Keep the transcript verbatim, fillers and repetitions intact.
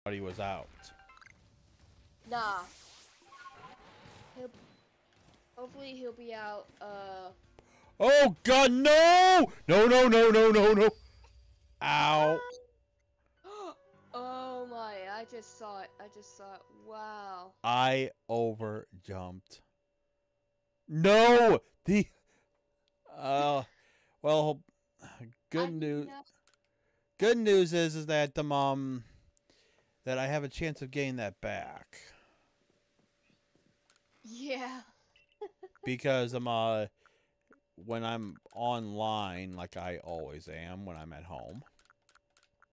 he was out. Nah. He'll, hopefully he'll be out, uh... Oh, God, no! No, no, no, no, no, no. Ow. Oh, my. I just saw it. I just saw it. Wow. I over jumped. No! The... Uh, well, good news... Good news is, is that, um, um, that I have a chance of getting that back. Yeah. Because, um, uh, when I'm online, like I always am when I'm at home,